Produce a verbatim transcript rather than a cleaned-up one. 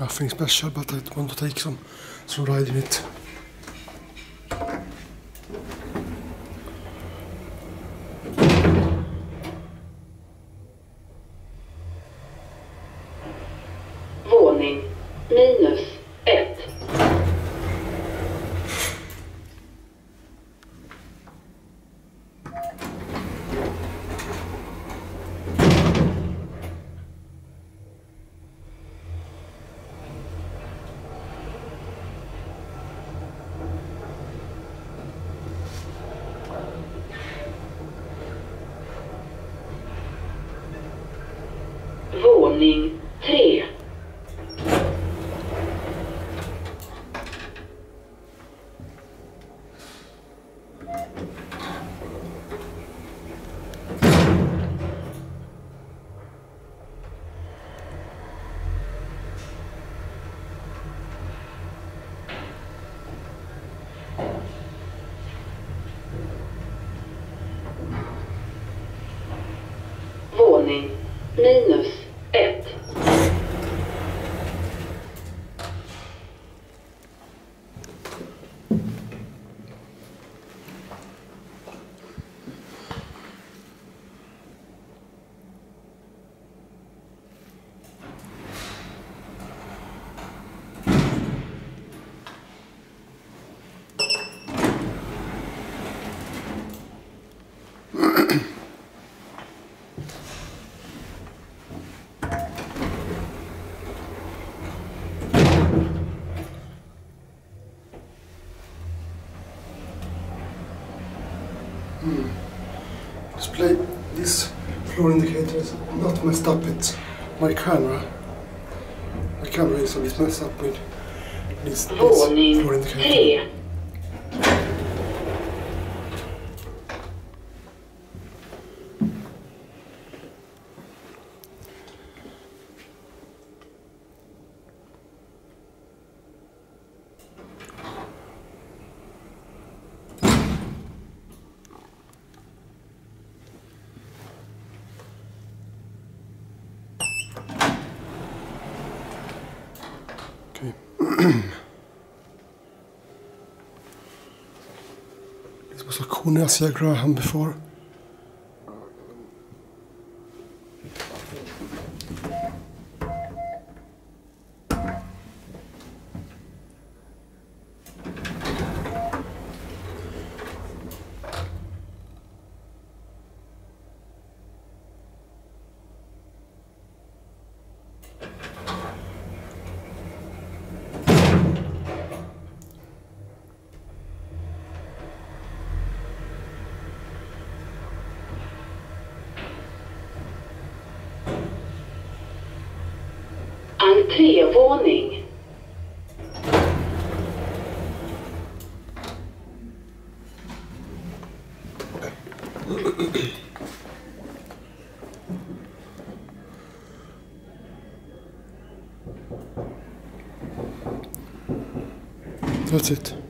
nothing special, but I want to take some some ride in it. Våning minus ett. Våning tre. Våning minus ett. Hmm. Display this floor indicator is not messed up. It's my camera. My camera is a bit messed up with this, this floor indicator. tre. Okay. This was a Cornelia Graham before. Entrévåning. That's it.